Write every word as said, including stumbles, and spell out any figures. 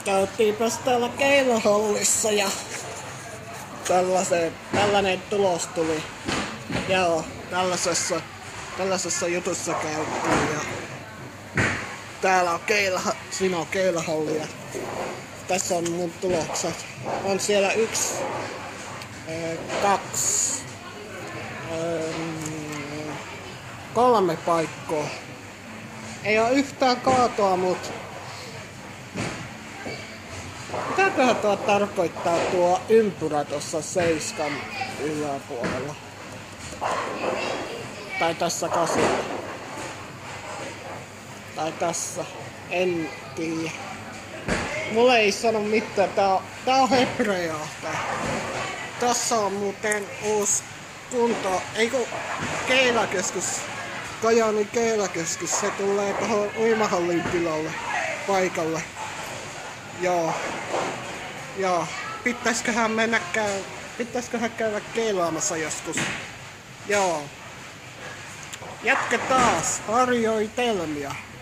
Käytiinpäs täällä keilahallissa ja tällainen, tällainen tulos tuli. Joo, tällaisessa, tällaisessa jutussa käytiin ja täällä on keilaha, siinä on keilahalli ja tässä on mun tulokset. On siellä yksi, kaksi, kolme paikkoa. Ei oo yhtään kaatoa, mut mitäköhän tuo tarkoittaa tuo ympyrä tuossa seiskan yläpuolella? Tai tässä kasilla. Tai tässä. En tiedä. Mulle ei sano mitään. Tää on, tää on hebreaa. Tässä on muuten uusi kunto. Eiku keilakeskus. Kajaani keilakeskus. Se tulee tuohon uimahallin tilalle. Paikalle. Joo. Joo. Pitäisköhän mennä käy... Pitäisköhän käydä keilaamassa joskus. Joo. Jatketaan harjoitelmia.